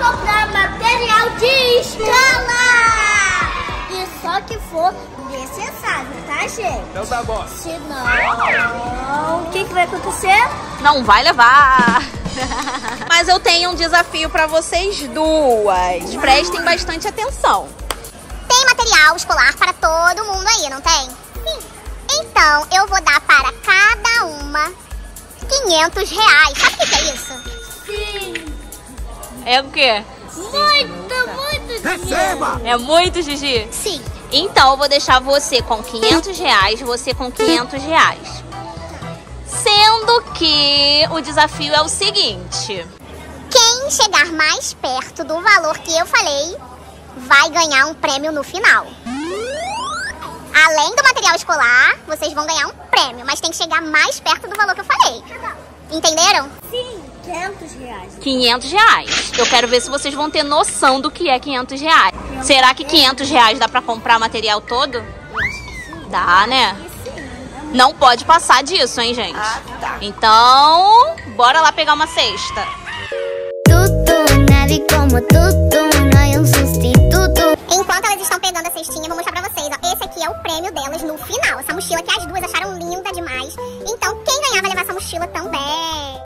comprar material de escola. E só que for necessário, tá, gente? Então tá bom. Senão, o que vai acontecer? Não vai levar. Mas eu tenho um desafio pra vocês duas. Prestem bastante atenção. Tem material escolar para todo mundo aí, não tem? Sim. Então, eu vou dar para cada uma R$500. Sabe o que é isso? Sim. É o quê? Muito Receba! É muito, Gigi? Sim. Então eu vou deixar você com R$500, você com R$500. Sendo que o desafio é o seguinte. Quem chegar mais perto do valor que eu falei vai ganhar um prêmio no final. Além do material escolar, vocês vão ganhar um prêmio, mas tem que chegar mais perto do valor que eu falei. Entenderam? Sim, R$500. R$500. Eu quero ver se vocês vão ter noção do que é R$500. Será que R$500 dá pra comprar o material todo? Dá, né? Não pode passar disso, hein, gente? Tá. Então, bora lá pegar uma cesta. Enquanto elas estão pegando a cestinha, eu vou mostrar pra vocês, ó. Esse aqui é o prêmio delas no final. Essa mochila que as duas acharam linda demais. Então, quem ganhar vai levar essa mochila também.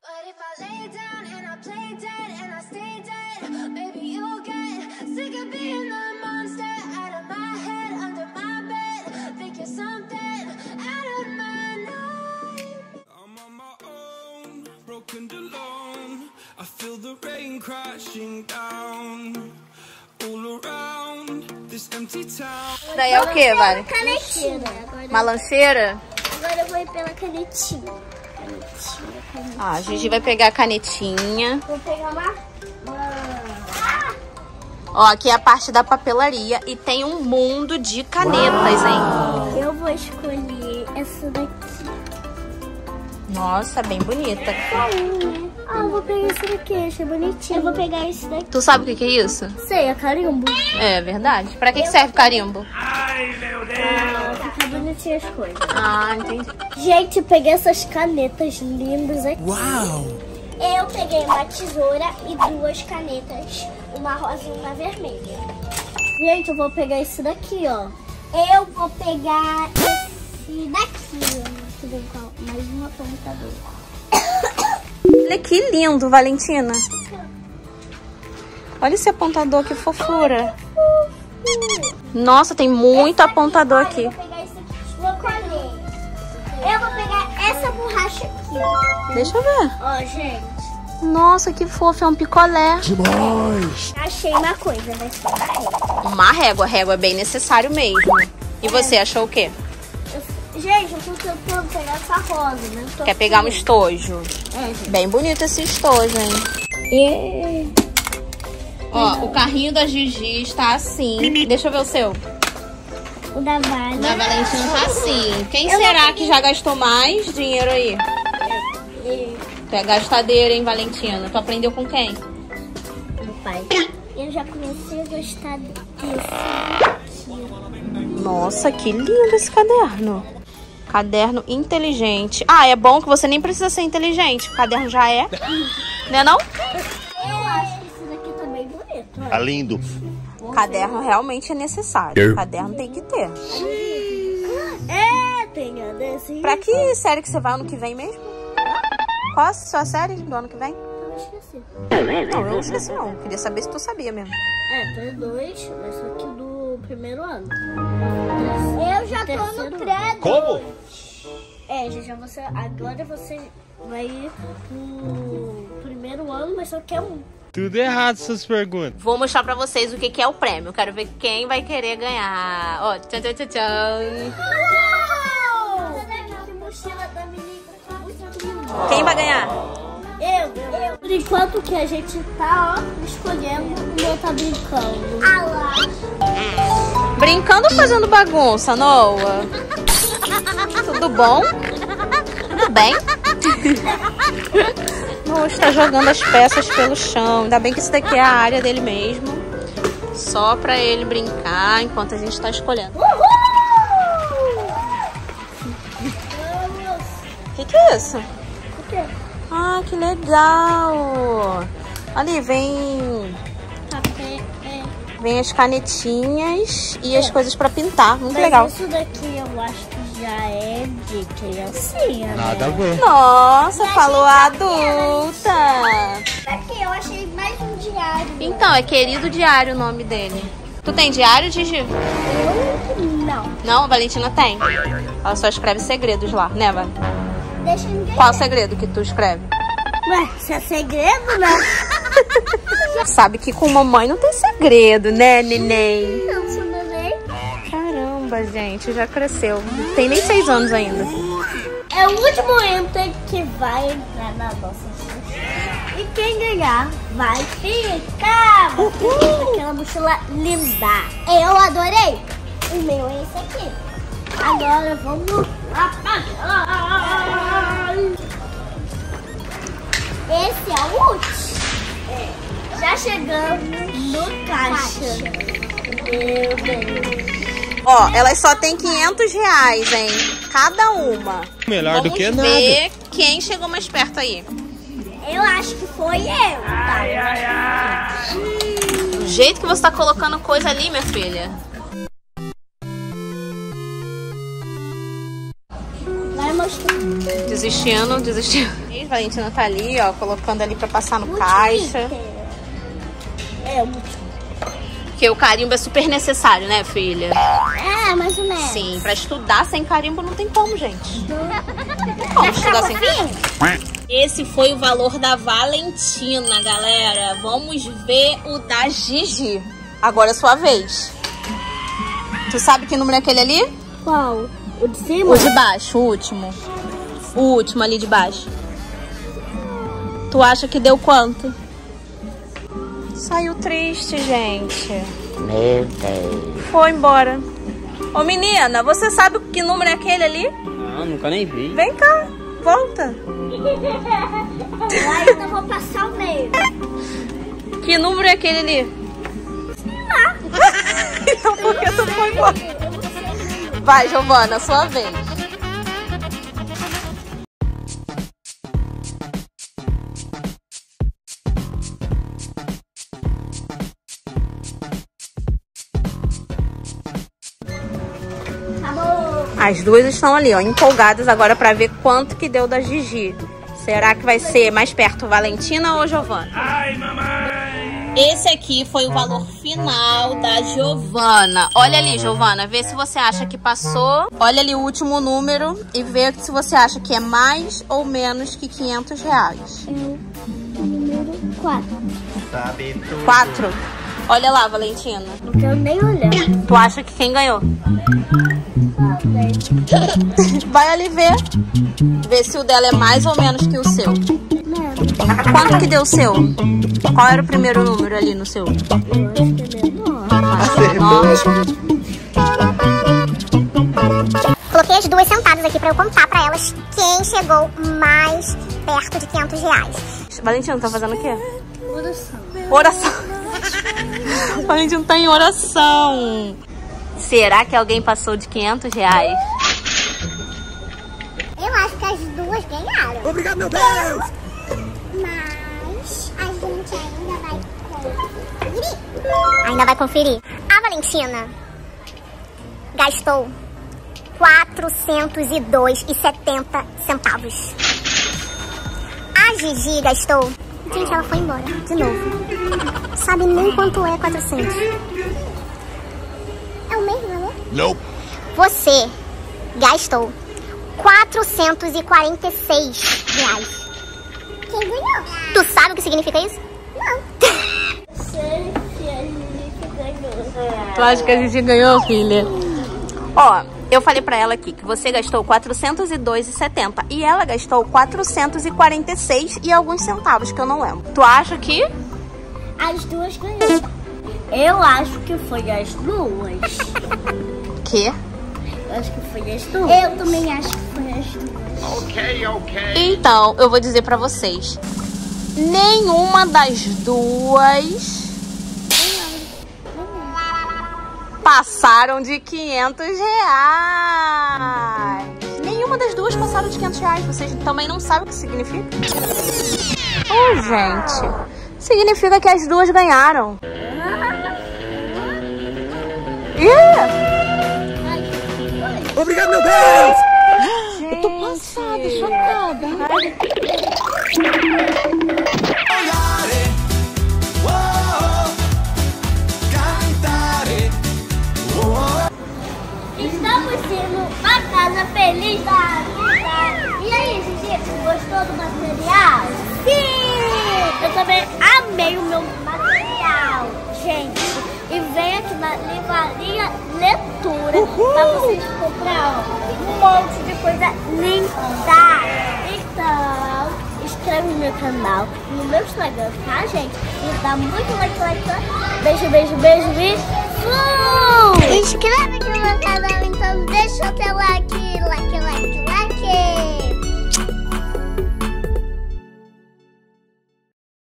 I feel the rain crashing down all around this empty town. Daí é o que, Vale? Canetinha. Uma lancheira? Agora eu vou ir pela canetinha. Ah, a Gigi vai pegar a canetinha. Vou pegar uma... Ó, aqui é a parte da papelaria e tem um mundo de canetas, hein? Eu vou escolher essa daqui. Nossa, bem bonita. Ah, eu vou pegar esse daqui, achei bonitinho. Eu vou pegar esse daqui. Tu sabe o que é isso? Sei, é carimbo. É verdade. Pra que serve carimbo? Fica bonitinho as coisas. Ah, entendi. Gente, eu peguei essas canetas lindas aqui. Uau! Eu peguei uma tesoura e duas canetas. Uma rosa e uma vermelha. Gente, eu vou pegar esse daqui, ó. Eu vou pegar esse daqui. Deixa eu ver qual. Mais um apontador. Olha que lindo, Valentina. Olha esse apontador, que fofura. Nossa, tem muito apontador aqui. Eu vou pegar esse aqui. Vou colher. Eu vou pegar essa borracha aqui, ó. Deixa eu ver. Ó, gente. Nossa, que fofo, é um picolé. Demais! Achei uma coisa, vai ser uma régua. Uma régua, régua é bem necessário mesmo. E você achou o quê? Gente, eu tô tentando pegar essa rosa, né? Quer pegar um estojo? É, gente. Bem bonito esse estojo, hein? Ó, o carrinho da Gigi está assim. Deixa eu ver o seu. O da Vale. Da Valentina tá assim. Quem será que já gastou mais dinheiro aí? Tu é gastadeira, hein, Valentina? Tu aprendeu com quem? Meu pai. Eu já comecei a gostar desse aqui. Nossa, que lindo esse caderno. Caderno inteligente. Ah, é bom que você nem precisa ser inteligente. O caderno já é. Né não? Eu acho que esse daqui tá bem bonito. Olha. Tá lindo. Caderno realmente é necessário. Caderno tem que ter. É, tem a desse. Pra que série que você vai ano que vem mesmo? Qual a sua série do ano que vem? Eu esqueci. Não, eu não esqueci não. Queria saber se tu sabia mesmo. É, tem dois, mas só que do primeiro ano. Eu já tô no pré. Como? É, já você. Agora você vai ir pro primeiro ano, mas só que é um. Tudo errado essas perguntas. Vou mostrar pra vocês o que é o prêmio. Quero ver quem vai querer ganhar. Ó, tchan, tchan, tchan, tchan. Que mochila da menina. Quem vai ganhar? Eu. Por enquanto que a gente tá, ó, escolhendo, o meu tá brincando. Ah lá. Brincando ou fazendo bagunça, Noah? Tudo bom? Tudo bem? Noah está jogando as peças pelo chão. Ainda bem que isso daqui é a área dele mesmo. Só pra ele brincar enquanto a gente tá escolhendo. O que é isso? O quê? Ah, que legal! Ali, vem Vem as canetinhas e as coisas pra pintar. Muito legal. Isso daqui eu acho que já é de criancinha, Nada a ver. Nossa, falou adulta. Aqui eu achei mais um diário. Então, é Querido Diário o nome dele. Tu tem diário, Gigi? Eu não. Não, a Valentina tem. Ela só escreve segredos lá, né, Val? Deixa eu me Qual o segredo que tu escreve? Ué, se é segredo, né? Sabe que com mamãe não tem segredo, né, neném? Não, seu neném. Caramba, gente, já cresceu. Não tem nem 6 anos ainda. É o último enter que vai entrar na nossa sessão. E quem ganhar vai ficar com aquela mochila linda. Eu adorei. O meu é esse aqui. Agora vamos apagar. Esse é o último. Já chegamos no caixa. Meu Deus. Ó, elas só tem 500 reais, hein? Cada uma. Melhor do que Vamos nada. ver quem chegou mais perto aí. Eu acho que foi eu. Tá? Do jeito que você tá colocando coisa ali, minha filha. Vai mostrar. Desistindo. E a Valentina tá ali, ó, colocando ali pra passar no caixa. É o último. Porque o carimbo é super necessário, né, filha? É, mais ou menos. Sim, pra estudar sem carimbo não tem como, gente. Não tem como estudar sem carimbo. Esse foi o valor da Valentina, galera. Vamos ver o da Gigi. Agora é sua vez. Tu sabe que número é aquele ali? Qual? O de cima? O de baixo, o último. O último ali de baixo. Tu acha que deu quanto? Saiu triste, gente. Meu Deus. Foi embora. Ô menina, você sabe que número é aquele ali? Não, nunca nem vi. Vem cá, volta. Eu ainda vou passar o meio. Que número é aquele ali? Então por que tu foi embora? Vai, Giovana, sua vez. As duas estão ali, ó, empolgadas agora pra ver quanto que deu da Gigi. Será que vai ser mais perto Valentina ou Giovana? Ai, mamãe! Esse aqui foi o valor final da Giovana. Olha ali, Giovana, vê se você acha que passou. Olha ali o último número e vê se você acha que é mais ou menos que 500 reais. Número 4. 4? Olha lá, Valentina. Não quero nem olhar. Tu acha que quem ganhou? Vai ali ver. Ver se o dela é mais ou menos que o seu. Quanto que deu o seu? Qual era o primeiro número ali no seu? Coloquei as duas sentadas aqui pra eu contar pra elas quem chegou mais perto de 500 reais. Valentina, tá fazendo o quê? Oração. Oração. Valentina tá em oração. Será que alguém passou de 500 reais? Eu acho que as duas ganharam. Obrigado, meu Deus. Mas a gente ainda vai conferir. Ainda vai conferir. A Valentina gastou 402,70 centavos. A Gigi gastou... Gente, ela foi embora. De novo. Sabe nem quanto é 400. É o mesmo, né? Nope. Você gastou 446 reais. Quem ganhou? Tu sabe o que significa isso? Não. Sei que a gente ganhou. Tu acha que a gente ganhou, filha? Ó, eu falei pra ela aqui que você gastou 402,70 e ela gastou 446 e alguns centavos, que eu não lembro. Tu acha que? As duas ganharam. Eu acho que foi as duas. Que? Eu acho que foi as duas. Eu também acho que foi as duas. Então, eu vou dizer pra vocês. Nenhuma das duas passaram de 500 reais. Nenhuma das duas passaram de 500 reais. Vocês também não sabem o que significa? Gente. Significa que as duas ganharam. Obrigado, meu Deus! Eu tô passada, chocada. Estamos indo pra casa feliz da vida. E aí, Gigi, gostou do material? Sim! Eu também amei o meu material, gente. E vem aqui na Livraria Leitura pra vocês comprar um monte de coisa linda. Então, inscreve no meu canal, no meu Instagram, tá, gente? E dá muito like. Beijo, beijo, beijo e fui! Inscreve aqui no meu canal, então deixa o teu like.